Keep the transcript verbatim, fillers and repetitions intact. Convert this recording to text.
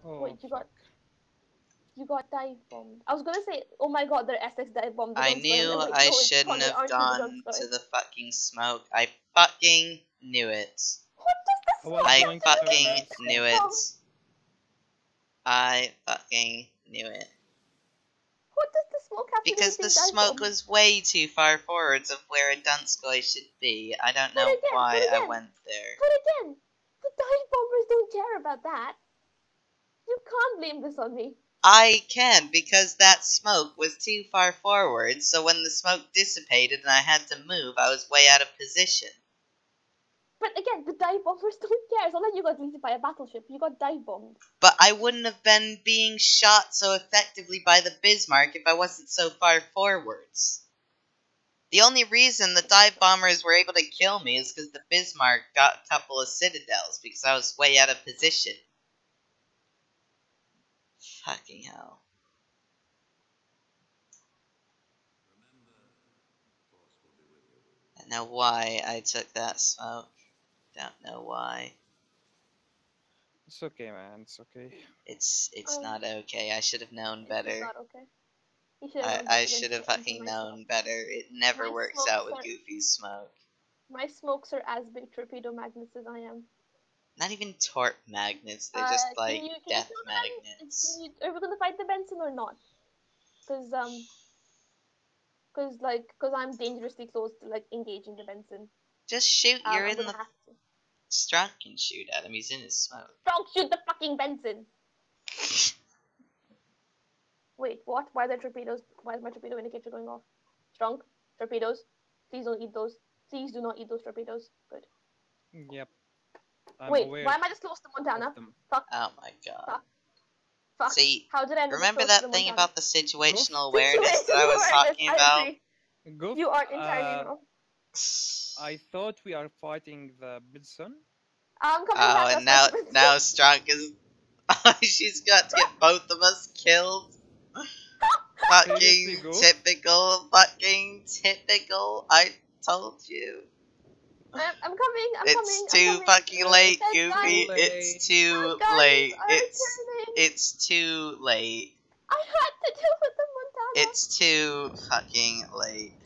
Oh, Wait, you got fuck. you got dive bombed. I was gonna say, oh my god, they're S X dive bombed. I Don't spoil it. knew Like, I no, it's shouldn't funny, have aren't you, but don't gone spoil to it. the fucking smoke. I fucking knew it. What does the I was smoke I going have to to do turn fucking with us. knew dive it. bomb? I fucking knew it. What does the smoke have to do Because with the being dive smoke bombed? was way too far forwards of where a Donskoy should be. I don't But know again, why but I again, went there. but again, the dive bombers don't care about that. You can't blame this on me. I can, because that smoke was too far forward, so when the smoke dissipated and I had to move, I was way out of position. But again, the dive bombers don't care. It's not like you got deleted by a battleship. You got dive bombed. But I wouldn't have been being shot so effectively by the Bismarck if I wasn't so far forwards. The only reason the dive bombers were able to kill me is because the Bismarck got a couple of citadels, because I was way out of position. Fucking hell. I don't know why I took that smoke. Don't know why. It's okay, man. It's okay. It's it's Um, not okay. I should have known It's better. not okay. You should have I, known I better than should to have enter fucking my smoke. known better. It never My works smokes out with are- Goofi's smoke. My smokes are as big torpedo magnets as I am. Not even torp magnets, they're Uh, just can like you, can death you tell them, magnets. can you, are we gonna fight the Benson or not? Cause um, cause like, cause I'm dangerously close to like engaging the Benson. Just shoot, Um, you're I'm in gonna the... have to. Strunk can shoot at him, he's in his smoke. Don't shoot the fucking Benson. Wait, what? Why are there torpedoes? Why is my torpedo indicator going off? Strong torpedoes. Please don't eat those. Please do not eat those torpedoes. Good. Yep. I'm Wait, aware why am I this close to Montana? of them. Fuck. Oh my god. Fuck. Fuck. See, How did I end up remember this close to that the thing Montana? about the situational Goof? awareness that I was Situational talking awareness, I about? agree. Goof, You are entirely uh, wrong. I thought we are fighting the Bidson. I'm coming Oh, back. and now, now Strunk is... She's got to get both of us killed. Seriously, Fucking Goof? typical, fucking typical. I told you. I'm, I'm coming. I'm It's coming. too I'm coming. fucking late, Guys, Goofy. guys, It's too guys late. are It's turning. it's too late. I had to deal with the Montana. It's too fucking late.